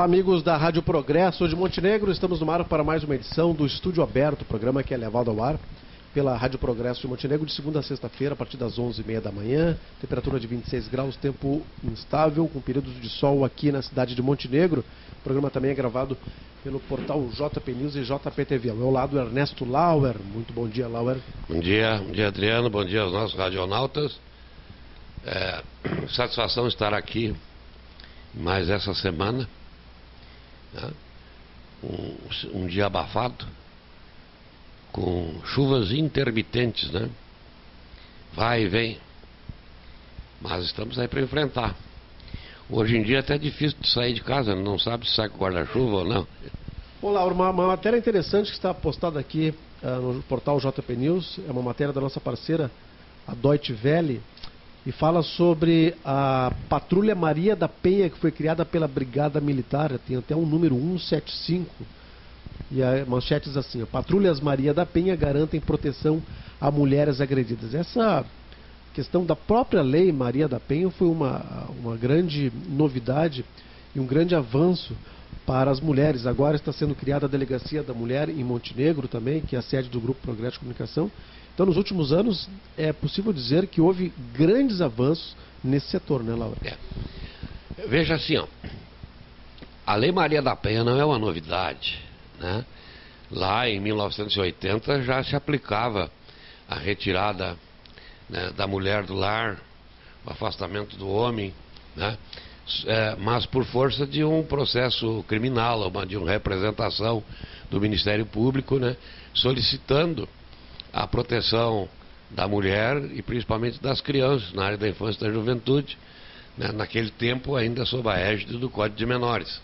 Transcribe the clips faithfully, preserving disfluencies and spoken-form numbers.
Olá, amigos da Rádio Progresso de Montenegro. Estamos no ar para mais uma edição do Estúdio Aberto, programa que é levado ao ar pela Rádio Progresso de Montenegro de segunda a sexta-feira, a partir das onze e meia da manhã. Temperatura de vinte e seis graus, tempo instável, com períodos de sol aqui na cidade de Montenegro. O programa também é gravado pelo portal J P News e J P T V. Ao meu lado, Ernesto Lauer. Muito bom dia, Lauer. Bom dia, bom dia, Adriano. Bom dia aos nossos radionautas. É, satisfação estar aqui mais essa semana. Né? Um, um dia abafado, com chuvas intermitentes, né? Vai e vem. Mas estamos aí para enfrentar. Hoje em dia é até difícil de sair de casa, não sabe se sai com guarda-chuva ou não. Olá, uma, uma matéria interessante que está postada aqui uh, no portal J P News, é uma matéria da nossa parceira, a Deutsche Welle, e fala sobre a Patrulha Maria da Penha, que foi criada pela Brigada Militar, tem até um número cento e setenta e cinco, e a manchete diz assim: Patrulhas Maria da Penha garantem proteção a mulheres agredidas. Essa questão da própria lei Maria da Penha foi uma, uma grande novidade e um grande avanço para as mulheres. Agora está sendo criada a Delegacia da Mulher em Montenegro também, que é a sede do Grupo Progresso de Comunicação. Então, nos últimos anos, é possível dizer que houve grandes avanços nesse setor, né, Laura? É. Veja assim, ó, a Lei Maria da Penha não é uma novidade, né? Lá em mil novecentos e oitenta já se aplicava a retirada, né, da mulher do lar, o afastamento do homem, né? É, mas por força de um processo criminal, uma, de uma representação do Ministério Público, né, solicitando a proteção da mulher e principalmente das crianças na área da infância e da juventude, né, naquele tempo ainda sob a égide do Código de Menores.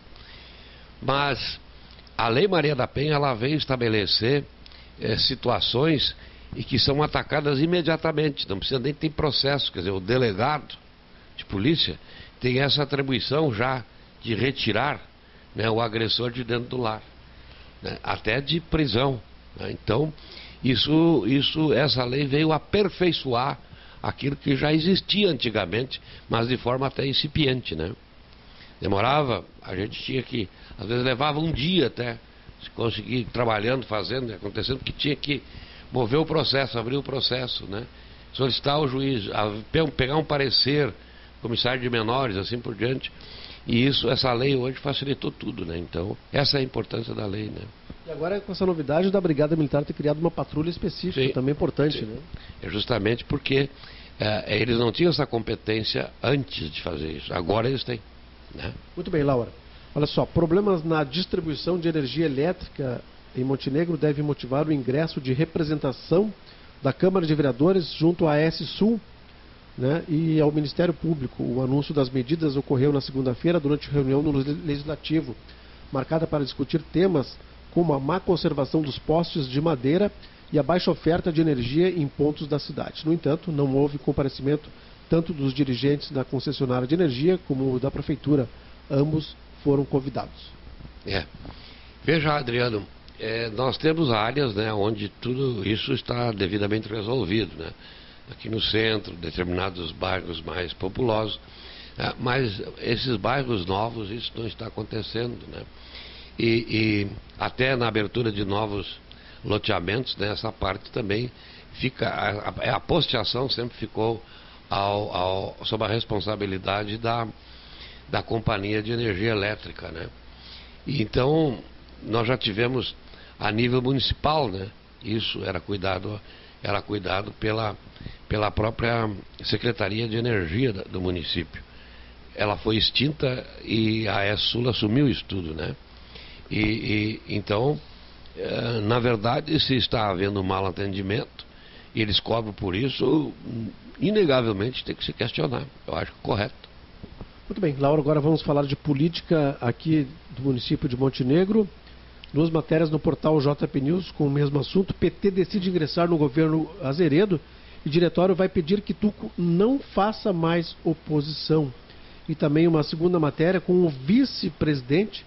Mas a Lei Maria da Penha, ela veio estabelecer é, situações e que são atacadas imediatamente, não precisa nem ter processo, quer dizer, o delegado de polícia tem essa atribuição já de retirar, né, o agressor de dentro do lar, né, até de prisão, né? Então, isso, isso, essa lei veio aperfeiçoar aquilo que já existia antigamente, mas de forma até incipiente, né? Demorava, a gente tinha que, às vezes levava um dia até se conseguir trabalhando, fazendo, acontecendo, porque tinha que mover o processo, abrir o processo, né? Solicitar ao juiz, a, pegar um parecer, comissário de menores, assim por diante. E isso, essa lei hoje facilitou tudo, né? Então, essa é a importância da lei, né? E agora com essa novidade da Brigada Militar ter criado uma patrulha específica, sim, também importante, sim, né? É justamente porque é, eles não tinham essa competência antes de fazer isso. Agora eles têm, né? Muito bem, Laura. Olha só, problemas na distribuição de energia elétrica em Montenegro devem motivar o ingresso de representação da Câmara de Vereadores junto à AES-Sul, né, e ao Ministério Público. O anúncio das medidas ocorreu na segunda-feira durante a reunião no Legislativo, marcada para discutir temas como a má conservação dos postes de madeira e a baixa oferta de energia em pontos da cidade. No entanto, não houve comparecimento tanto dos dirigentes da concessionária de energia como da Prefeitura. Ambos foram convidados. É. Veja, Adriano, é, nós temos áreas, né, onde tudo isso está devidamente resolvido, né? Aqui no centro, determinados bairros mais populosos, é, mas esses bairros novos, isso não está acontecendo, né? E, e até na abertura de novos loteamentos, né, essa parte também fica, a, a, a posteação sempre ficou ao, ao, sob a responsabilidade da, da companhia de energia elétrica, né? E então, nós já tivemos a nível municipal, né? Isso era cuidado, era cuidado pela, pela própria Secretaria de Energia do município. Ela foi extinta e a AES-Sul assumiu isso tudo, né? E, e então, eh, na verdade, se está havendo um mal atendimento e eles cobram por isso, inegavelmente tem que se questionar. Eu acho correto. Muito bem, Laura, agora vamos falar de política aqui do município de Montenegro. Duas matérias no portal J P News com o mesmo assunto. P T decide ingressar no governo Azeredo e o diretório vai pedir que Tuco não faça mais oposição. E também uma segunda matéria com o vice-presidente.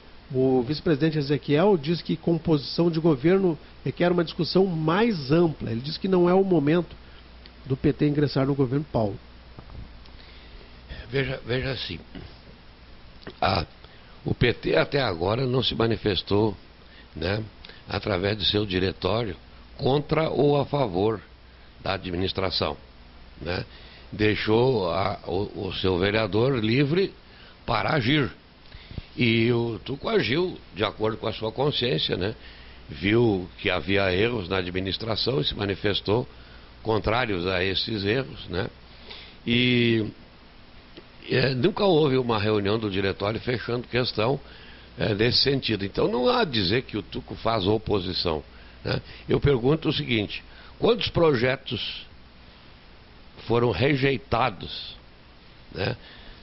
O vice-presidente Ezequiel diz que composição de governo requer uma discussão mais ampla. Ele diz que não é o momento do P T ingressar no governo Paulo. Veja, veja assim, a, O P T até agora não se manifestou, né, através de seu diretório, contra ou a favor da administração, né? Deixou a, o, o seu vereador livre para agir. E o Tuco agiu de acordo com a sua consciência, né? Viu que havia erros na administração e se manifestou contrários a esses erros, né? E é, nunca houve uma reunião do diretório fechando questão é, nesse sentido. Então não há a dizer que o Tuco faz oposição, né? Eu pergunto o seguinte: quantos projetos foram rejeitados, né,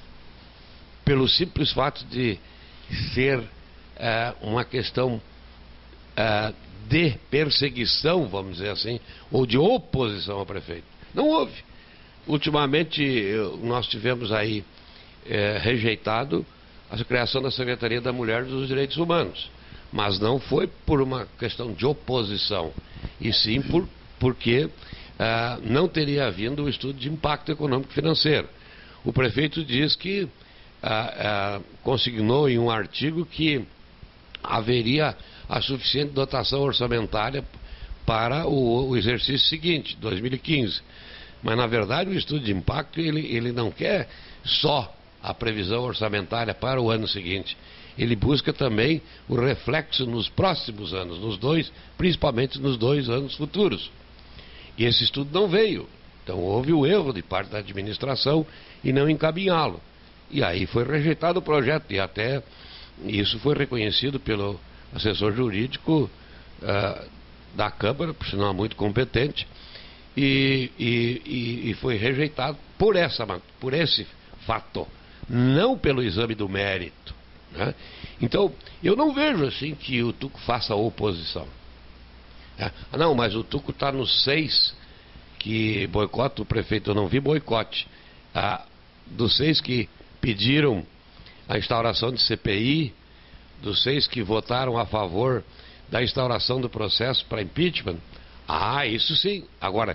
pelo simples fato de ser é, uma questão é, de perseguição, vamos dizer assim, ou de oposição ao prefeito? Não houve. Ultimamente nós tivemos aí é, rejeitado a criação da Secretaria da Mulher e dos Direitos Humanos, mas não foi por uma questão de oposição, e sim por, porque ah, não teria havido o estudo de impacto econômico financeiro. O prefeito diz que ah, ah, consignou em um artigo que haveria a suficiente dotação orçamentária para o, o exercício seguinte, dois mil e quinze. Mas, na verdade, o estudo de impacto, ele, ele não quer só a previsão orçamentária para o ano seguinte. Ele busca também o reflexo nos próximos anos, nos dois, principalmente nos dois anos futuros. E esse estudo não veio. Então, houve o erro de parte da administração em não encaminhá-lo. E aí foi rejeitado o projeto, e até isso foi reconhecido pelo assessor jurídico uh, da Câmara, por sinal muito competente, e, e, e, e foi rejeitado por, essa, por esse fato, não pelo exame do mérito, né? Então, eu não vejo assim que o Tuco faça oposição. É. Ah, não, mas o Tuco está nos seis que boicota o prefeito. Eu não vi boicote. Ah, dos seis que pediram a instauração de C P I, dos seis que votaram a favor da instauração do processo para impeachment, ah, isso sim. Agora,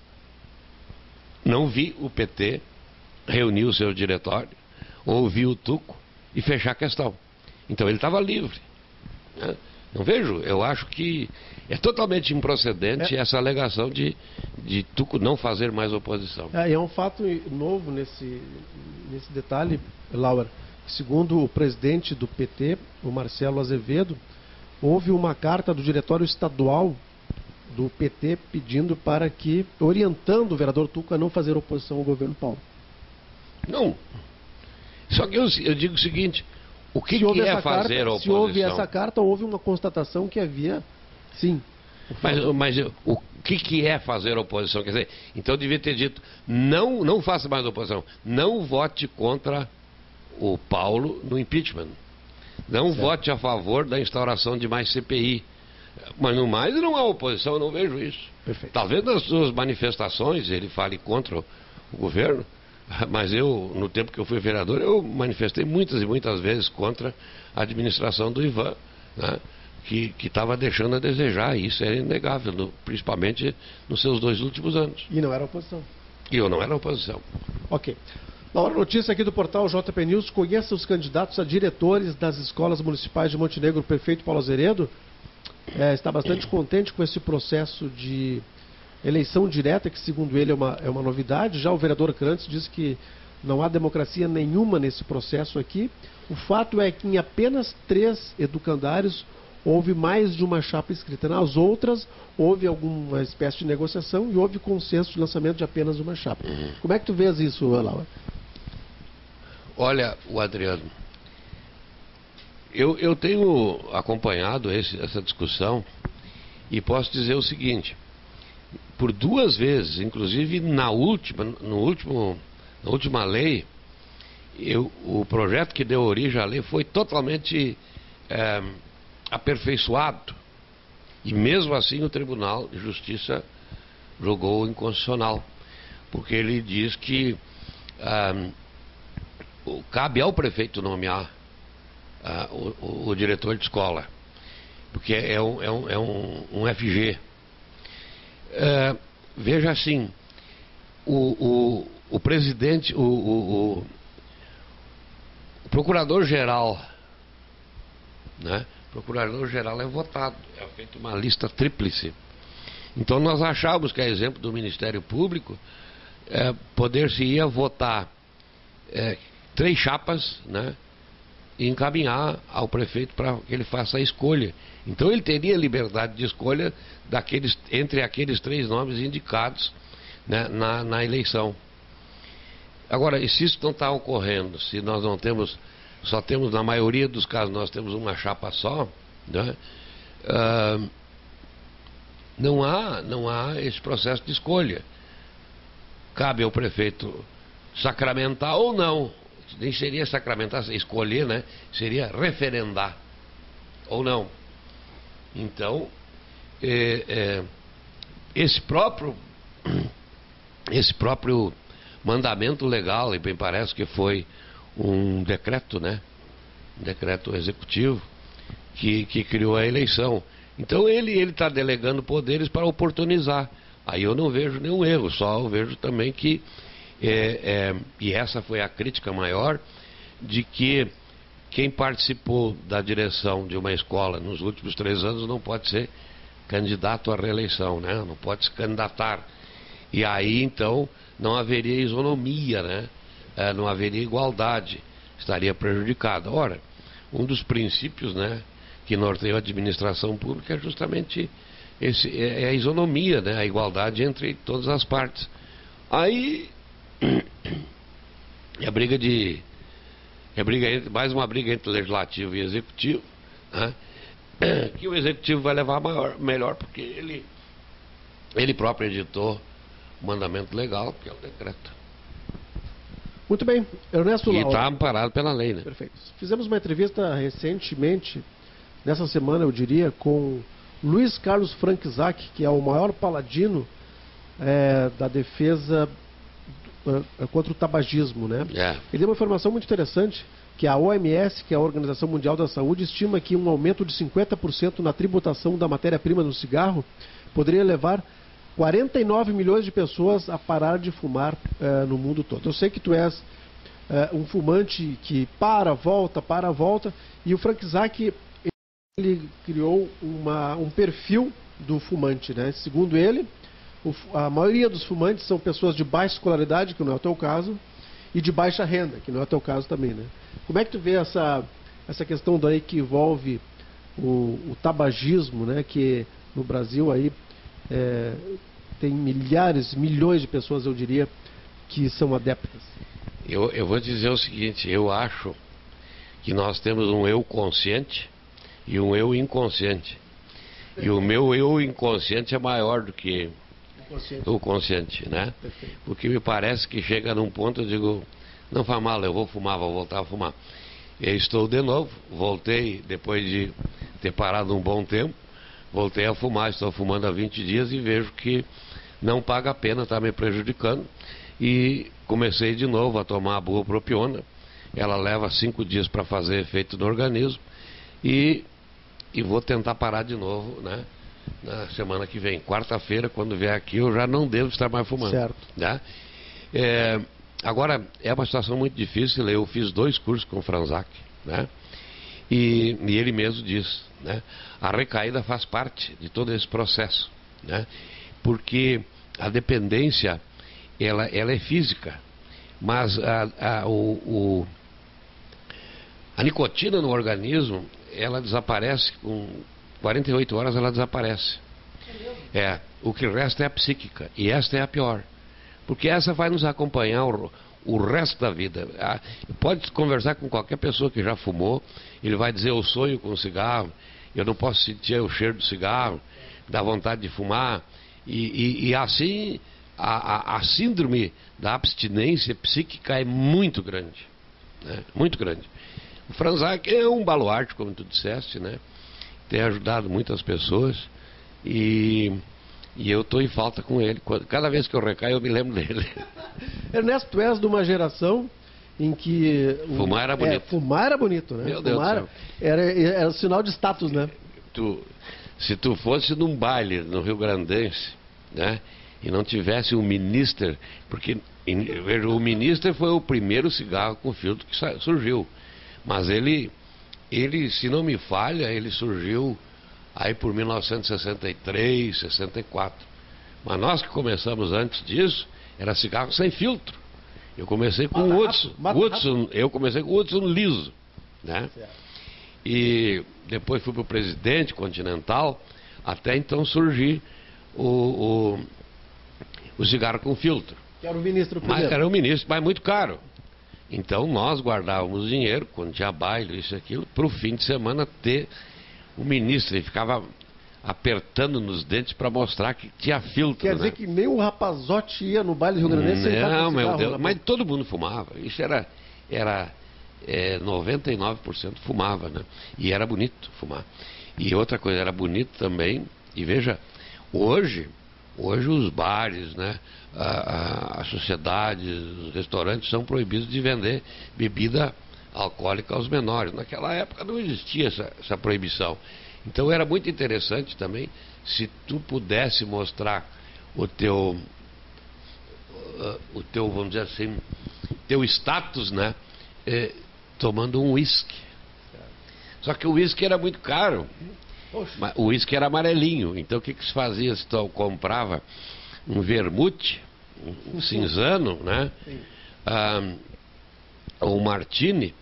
não vi o P T reunir o seu diretório, ouvir o Tuco e fechar a questão. Então ele estava livre, né? Não vejo, eu acho que é totalmente improcedente é. essa alegação de, de Tuco não fazer mais oposição. É, é um fato novo nesse, nesse detalhe, Laura. Segundo o presidente do P T, o Marcelo Azevedo, houve uma carta do diretório estadual do P T pedindo para que, orientando o vereador Tuco a não fazer oposição ao governo Paulo. Não. Só que eu, eu digo o seguinte: o que, que é fazer carta, oposição? Se houve essa carta, houve uma constatação que havia, sim. Mas, mas o que, que é fazer oposição? Quer dizer, então eu devia ter dito: não, não faça mais oposição, não vote contra o Paulo no impeachment, não certo. vote a favor da instauração de mais C P I. Mas no mais não há oposição, eu não vejo isso. Perfeito. Talvez nas suas manifestações ele fale contra o, o governo, mas eu, no tempo que eu fui vereador, eu manifestei muitas e muitas vezes contra a administração do Ivan, né, que estava deixando a desejar, e isso é inegável, no, principalmente nos seus dois últimos anos. E não era oposição. E eu não era oposição. Ok. Na hora notícia aqui do portal J P News: conheça os candidatos a diretores das escolas municipais de Montenegro. O prefeito Paulo Azeredo é, está bastante contente com esse processo de eleição direta, que segundo ele é uma, é uma novidade. Já o vereador Crantes diz que não há democracia nenhuma nesse processo aqui. O fato é que em apenas três educandários houve mais de uma chapa escrita. Nas outras houve alguma espécie de negociação e houve consenso de lançamento de apenas uma chapa. Uhum. Como é que tu vês isso, Laura? Olha, o Adriano, eu, eu tenho acompanhado esse, essa discussão e posso dizer o seguinte: por duas vezes, inclusive na última, no último, na última lei, eu, o projeto que deu origem à lei foi totalmente é, aperfeiçoado, e mesmo assim o Tribunal de Justiça julgou inconstitucional, porque ele diz que é, cabe ao prefeito nomear uh, o, o diretor de escola, porque é um, é um, é um, um F G. Uh, veja assim, o, o, o presidente, o, o, o procurador-geral né? O procurador-geral é votado, é feita uma lista tríplice. Então nós achávamos que, a exemplo do Ministério Público, é, poder-se-ia votar é, três chapas, né? E encaminhar ao prefeito para que ele faça a escolha. Então ele teria liberdade de escolha daqueles, entre aqueles três nomes indicados, né, na, na eleição. Agora, e se isso não está ocorrendo, se nós não temos, só temos, na maioria dos casos, nós temos uma chapa só, né, uh, não há, não há esse processo de escolha. Cabe ao prefeito sacramentar ou não. Nem seria sacramentar, escolher, né? Seria referendar ou não. Então, é, é, esse próprio esse próprio mandamento legal, e bem parece que foi um decreto, né? Um decreto executivo que, que criou a eleição. Então ele ele está delegando poderes para oportunizar. Aí eu não vejo nenhum erro, só eu vejo também que É, é, e essa foi a crítica maior, de que quem participou da direção de uma escola nos últimos três anos não pode ser candidato à reeleição, né? Não pode se candidatar. E aí então não haveria isonomia, né? É, não haveria igualdade, estaria prejudicado. Ora, um dos princípios, né, que norteiam a administração pública é justamente esse, é, é a isonomia, né? A igualdade entre todas as partes. Aí é a briga de é a briga entre, mais uma briga entre legislativo e executivo, né? Que o executivo vai levar maior, melhor, porque ele ele próprio editou o mandamento legal, que é o decreto. Muito bem, Ernesto E Lauro. está amparado pela lei, né? Perfeito. Fizemos uma entrevista recentemente, nessa semana eu diria, com Luiz Carlos Franczak, que é o maior paladino é, da defesa contra o tabagismo, né? É. Ele deu uma informação muito interessante, que a O M S, que é a Organização Mundial da Saúde, estima que um aumento de cinquenta por cento na tributação da matéria-prima do cigarro poderia levar quarenta e nove milhões de pessoas a parar de fumar uh, no mundo todo. Eu sei que tu és uh, um fumante que para, volta, para, volta, e o Franczak, ele criou uma, um perfil do fumante, né? Segundo ele, O, a maioria dos fumantes são pessoas de baixa escolaridade, que não é o teu caso, e de baixa renda, que não é o teu caso também, né? Como é que tu vê essa, essa questão daí que envolve o, o tabagismo, né? Que no Brasil aí é, tem milhares, milhões de pessoas, eu diria, que são adeptas. Eu, eu vou dizer o seguinte, eu acho que nós temos um eu consciente e um eu inconsciente. E o meu eu inconsciente é maior do que Consciente. o consciente, né? Perfeito. Porque me parece que chega num ponto, eu digo, não faz mal, eu vou fumar, vou voltar a fumar. Eu estou de novo, voltei depois de ter parado um bom tempo, voltei a fumar, estou fumando há vinte dias e vejo que não paga a pena, está me prejudicando. E comecei de novo a tomar a bupropiona, ela leva cinco dias para fazer efeito no organismo e, e vou tentar parar de novo, né? Na semana que vem, quarta-feira, quando vier aqui, eu já não devo estar mais fumando. Certo. Né? É, agora, é uma situação muito difícil. Eu fiz dois cursos com o Franczak, né? E, e ele mesmo diz, né? A recaída faz parte de todo esse processo, né? Porque a dependência, ela, ela é física, mas a, a, o, o, a nicotina no organismo, ela desaparece com quarenta e oito horas, ela desaparece. É, o que resta é a psíquica, e esta é a pior, porque essa vai nos acompanhar o, o resto da vida. Ah, pode conversar com qualquer pessoa que já fumou, ele vai dizer, eu sonho com cigarro, eu não posso sentir o cheiro do cigarro, dá vontade de fumar, e, e, e assim a, a, a síndrome da abstinência psíquica é muito grande, né? Muito grande. O Franczak é um baluarte, como tu disseste, né? Tem ajudado muitas pessoas e, e eu estou em falta com ele. Cada vez que eu recaio, eu me lembro dele. Ernesto, tu és de uma geração em que... Fumar era bonito. É, fumar era bonito, né? Meu fumar Deus do céu. Era, era sinal de status, né? Tu, se tu fosse num baile no Rio Grandense, né? E não tivesse um ministro, porque veja, o ministro foi o primeiro cigarro com filtro que surgiu. Mas ele... ele, se não me falha, ele surgiu aí por mil novecentos e sessenta e três, sessenta e quatro. Mas nós que começamos antes disso, era cigarro sem filtro. Eu comecei com o Hudson, Hudson, eu comecei com o Hudson liso, né? E depois fui para o Presidente Continental, até então surgir o, o, o cigarro com filtro. Que era o ministro primeiro. Mas era o ministro, mas muito caro. Então nós guardávamos dinheiro, quando tinha baile, isso e aquilo, para o fim de semana ter o ministro. Ele ficava apertando nos dentes para mostrar que tinha filtro. Quer dizer, né, que nem o rapazote ia no baile do Rio Grande do Sul. Não, meu Deus, mas todo mundo fumava. Isso era, era é, noventa e nove por cento fumava, né? E era bonito fumar. E outra coisa, era bonito também. E veja, hoje, hoje os bares, né, a, a, a sociedade, os restaurantes são proibidos de vender bebida alcoólica aos menores. Naquela época não existia essa, essa proibição. Então era muito interessante também se tu pudesse mostrar o teu, uh, o teu, vamos dizer assim, teu status, né, eh, tomando um uísque. Só que o uísque era muito caro. Mas o uísque era amarelinho. Então o que, que se fazia? Se tu comprava um vermute, um, um cinzano, né, ah, ou um martini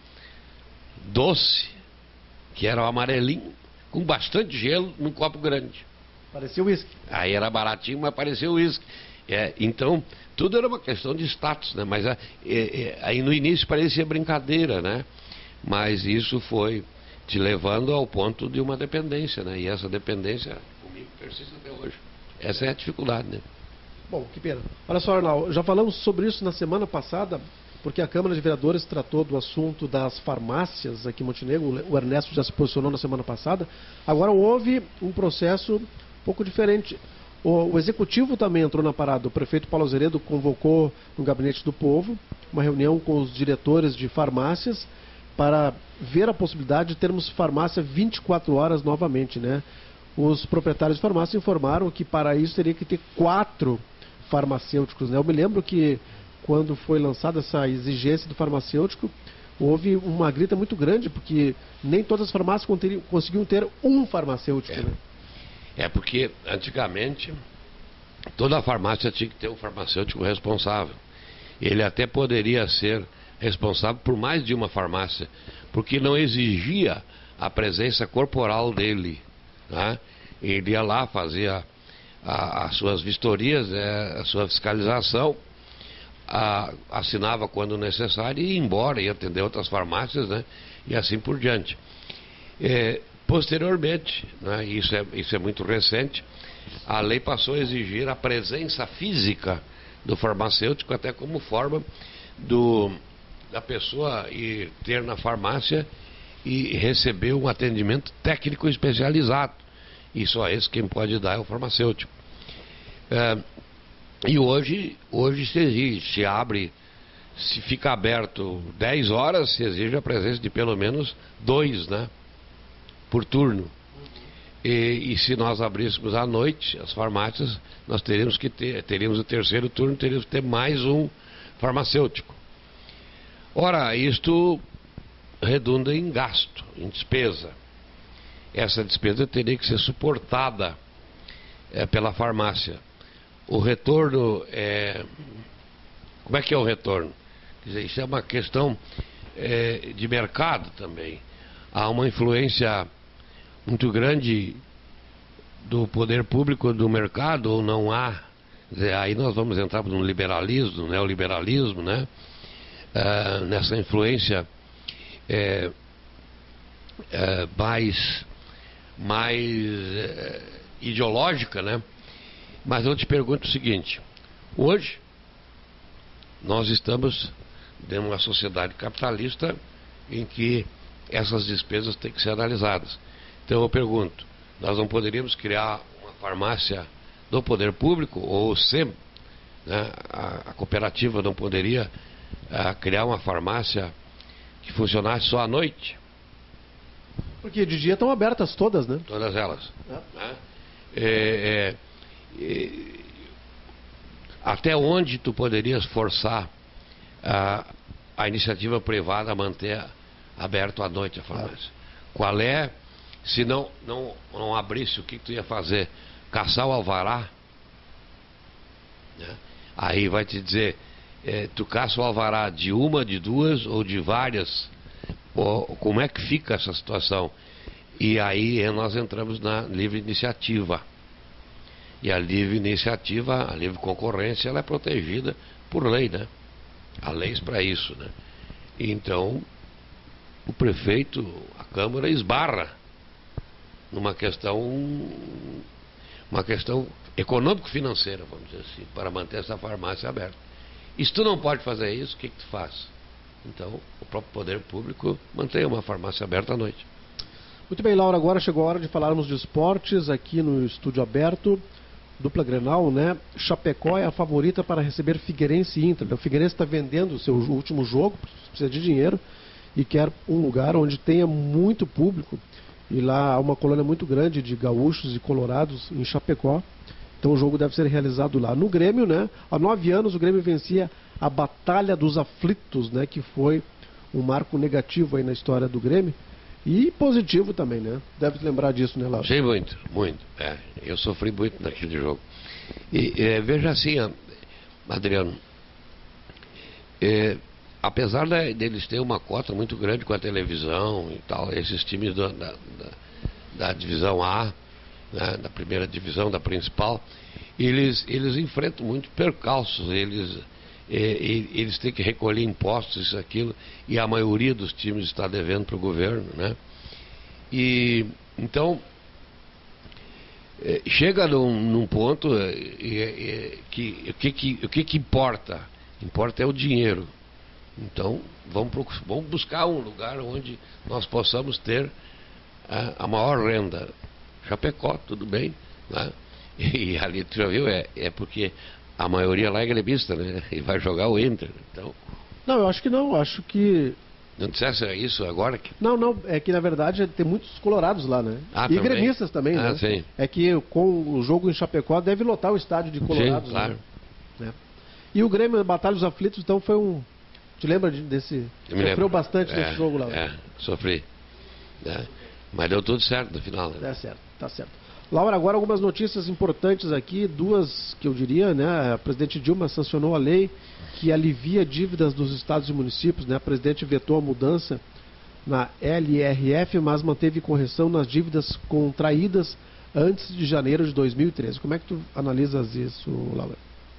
doce, que era o amarelinho, com bastante gelo num copo grande. Parecia uísque. Aí era baratinho, mas parecia uísque. É, então, tudo era uma questão de status, né? Mas é, é, aí no início parecia brincadeira, né? Mas isso foi te levando ao ponto de uma dependência, né? E essa dependência comigo persiste até hoje. Essa é a dificuldade, né? Bom, que pena. Olha só, Arnaldo, já falamos sobre isso na semana passada, porque a Câmara de Vereadores tratou do assunto das farmácias aqui em Montenegro. O Ernesto já se posicionou na semana passada. Agora houve um processo um pouco diferente. O, o Executivo também entrou na parada. O prefeito Paulo Azeredo convocou no Gabinete do Povo uma reunião com os diretores de farmácias para ver a possibilidade de termos farmácia vinte e quatro horas novamente, né? Os proprietários de farmácia informaram que para isso teria que ter quatro farmacêuticos, né? Eu me lembro que quando foi lançada essa exigência do farmacêutico, houve uma grita muito grande, porque nem todas as farmácias conseguiam ter um farmacêutico. É, né? é porque antigamente toda farmácia tinha que ter um farmacêutico responsável. Ele até poderia ser responsável por mais de uma farmácia, porque não exigia a presença corporal dele, né? Ele ia lá, fazia a, as suas vistorias, é, a sua fiscalização, A, assinava quando necessário e ia embora, ia atender outras farmácias, né, e assim por diante. É, posteriormente, né, isso, é, isso é muito recente, a lei passou a exigir a presença física do farmacêutico, até como forma do, da pessoa ir ter na farmácia e receber um atendimento técnico especializado. E só esse quem pode dar é o farmacêutico. É, E hoje, hoje se exige, se abre, se fica aberto dez horas, se exige a presença de pelo menos dois, né, por turno. E, e se nós abríssemos à noite as farmácias, nós teríamos que ter, teríamos o terceiro turno, teríamos que ter mais um farmacêutico. Ora, isto redunda em gasto, em despesa. Essa despesa teria que ser suportada é, pela farmácia. O retorno é... Como é que é o retorno? Quer dizer, isso é uma questão é, de mercado também. Há uma influência muito grande do poder público do mercado, ou não há? Quer dizer, aí nós vamos entrar no liberalismo, no neoliberalismo, né? Ah, nessa influência é, é, mais, mais é, ideológica, né? Mas eu te pergunto o seguinte: hoje nós estamos em uma sociedade capitalista em que essas despesas têm que ser analisadas. Então eu pergunto, nós não poderíamos criar uma farmácia do poder público, ou sempre, né, a, a cooperativa não poderia a, criar uma farmácia que funcionasse só à noite? Porque de dia estão abertas todas, né? Todas elas. É. Né? É, é, é, até onde tu poderias forçar a, a iniciativa privada a manter aberto à noite a farmácia? qual é, se não, não, não abrisse, o que, que tu ia fazer? Caçar o alvará? Né? Aí vai te dizer, é, tu caça o alvará de uma, de duas ou de várias? Ou, como é que fica essa situação? E aí nós entramos na livre iniciativa. E a livre iniciativa, a livre concorrência, ela é protegida por lei, né? Há leis para isso, né? Então, o prefeito, a Câmara esbarra numa questão, uma questão econômico-financeira, vamos dizer assim, para manter essa farmácia aberta. E se tu não pode fazer isso, o que, que tu faz? Então, o próprio poder público mantém uma farmácia aberta à noite. Muito bem, Laura, agora chegou a hora de falarmos de esportes aqui no Estúdio Aberto. Dupla Grenal, né? Chapecó é a favorita para receber Figueirense e Inter. O Figueirense está vendendo o seu último jogo, precisa de dinheiro e quer um lugar onde tenha muito público. E lá há uma colônia muito grande de gaúchos e colorados em Chapecó. Então o jogo deve ser realizado lá. No Grêmio, né? Há nove anos o Grêmio vencia a Batalha dos Aflitos, né? Que foi um marco negativo aí na história do Grêmio. E positivo também, né? Deve lembrar disso, né, Laura? Sim, muito, muito. É, eu sofri muito naquele jogo. E é, veja assim, Adriano, é, apesar de, deles terem uma cota muito grande com a televisão e tal, esses times da, da, da, da divisão A, né, da primeira divisão, da principal, eles, eles enfrentam muito percalços, eles, é, eles têm que recolher impostos, isso, aquilo, e a maioria dos times está devendo para o governo, né? E então é, chega num, num ponto é, é, que o que, que, o que que importa? Importa é o dinheiro. Então vamos, pro, vamos buscar um lugar onde nós possamos ter a, a maior renda. Chapecó, tudo bem, né? E ali tu já viu, é, é porque a maioria lá é gremista, né? E vai jogar o Inter. Então... Não, eu acho que não, eu acho que... Não dissesse isso agora? Que... Não, não, é que na verdade tem muitos colorados lá, né? Ah, e também? Gremistas também, ah, né? Sim. É que com o jogo em Chapecó deve lotar o estádio de colorados. Sim, claro. Né? E o Grêmio, Batalha dos Aflitos, então foi um... Te lembra desse... Sofreu lembro. bastante é, nesse jogo lá. É, sofri. É. Mas deu tudo certo no final, né? É certo, tá certo. Laura, agora algumas notícias importantes aqui, duas que eu diria, né? A presidente Dilma sancionou a lei que alivia dívidas dos estados e municípios, né? A presidente vetou a mudança na L R F, mas manteve correção nas dívidas contraídas antes de janeiro de dois mil e treze. Como é que tu analisas isso, Laura?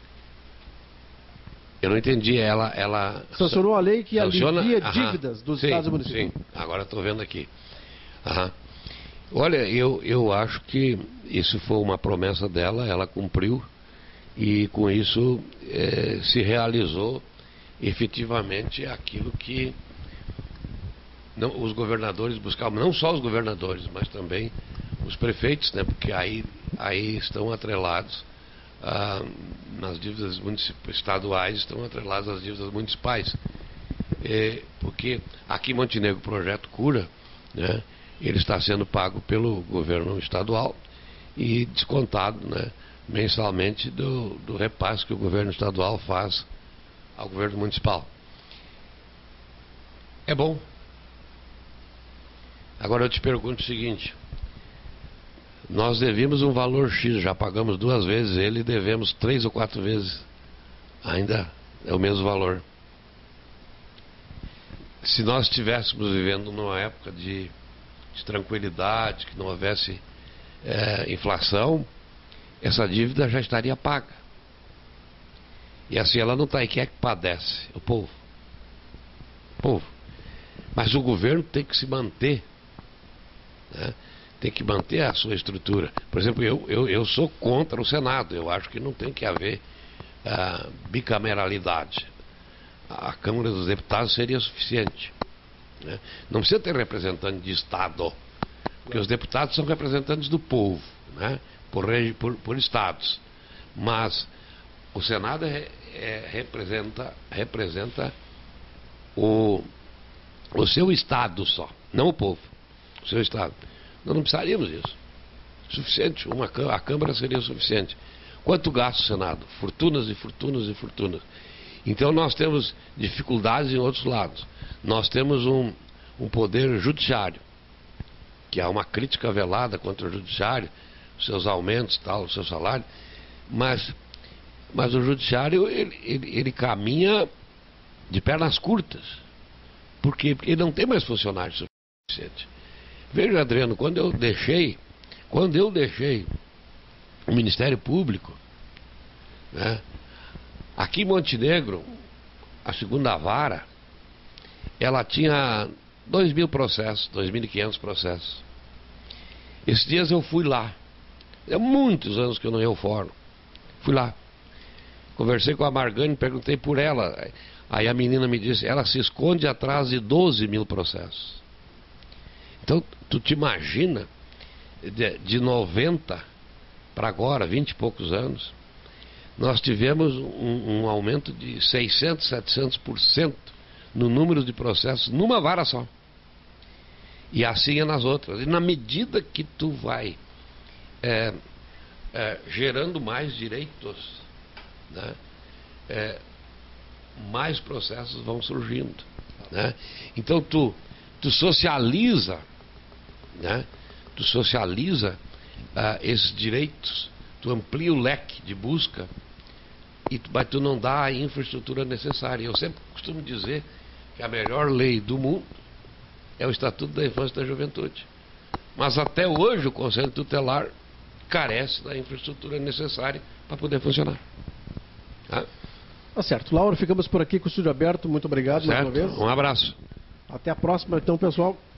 Eu não entendi, ela... ela sancionou a lei que sanciona... alivia Aham. dívidas dos sim, estados e municípios. Sim, agora estou vendo aqui. Aham. Olha, eu, eu acho que isso foi uma promessa dela, ela cumpriu e com isso eh, se realizou efetivamente aquilo que não, os governadores buscavam, não só os governadores, mas também os prefeitos, né, porque aí, aí estão atrelados ah, nas dívidas estaduais, estão atrelados às dívidas municipais. Eh, porque aqui em Montenegro o projeto Cura, né, ele está sendo pago pelo governo estadual e descontado, né, mensalmente do, do repasse que o governo estadual faz ao governo municipal. É bom. Agora eu te pergunto o seguinte: nós devíamos um valor X, já pagamos duas vezes ele e devemos três ou quatro vezes. Ainda é o mesmo valor. Se nós estivéssemos vivendo numa época de de tranquilidade, que não houvesse é, inflação, essa dívida já estaria paga. E assim ela não está. E quem é que padece? O povo. O povo. Mas o governo tem que se manter, né? Tem que manter a sua estrutura. Por exemplo, eu, eu, eu sou contra o Senado. Eu acho que não tem que haver ah, bicameralidade. A Câmara dos Deputados seria suficiente. Né? Não precisa ter representante de Estado, porque os deputados são representantes do povo, né? por, por, por estados. Mas o Senado é, é, representa, representa o, o seu estado só, não o povo, o seu estado. Nós não precisaríamos disso. Suficiente, uma, a Câmara seria suficiente. Quanto gasta o Senado? Fortunas e fortunas e fortunas. Então nós temos dificuldades em outros lados. Nós temos um, um poder judiciário que há uma crítica velada contra o judiciário, seus aumentos, tal, o seu salário, mas, mas o judiciário ele, ele, ele caminha de pernas curtas. Por quê? Porque ele não tem mais funcionários suficientes. Veja, Adriano, quando eu deixei, quando eu deixei o Ministério Público, né, aqui em Montenegro, a segunda vara, ela tinha dois mil processos, dois mil e quinhentos processos. Esses dias eu fui lá. Há muitos anos que eu não ia ao fórum. Fui lá. Conversei com a Margane, perguntei por ela. Aí a menina me disse, ela se esconde atrás de doze mil processos. Então, tu te imagina, de, de noventa para agora, vinte e poucos anos, nós tivemos um, um aumento de seiscentos, setecentos por cento no número de processos numa vara só. E assim é nas outras. E na medida que tu vai é, é, gerando mais direitos, né, é, mais processos vão surgindo, né? Então tu, tu socializa, né, tu socializa uh, esses direitos, tu amplia o leque de busca, e tu, mas tu não dá a infraestrutura necessária. Eu sempre costumo dizer que a melhor lei do mundo é o Estatuto da Infância e da Juventude. Mas até hoje o Conselho Tutelar carece da infraestrutura necessária para poder funcionar. Tá? Tá certo. Laura, ficamos por aqui com o estúdio aberto. Muito obrigado Certo. mais uma vez. Um abraço. Até a próxima, então, pessoal.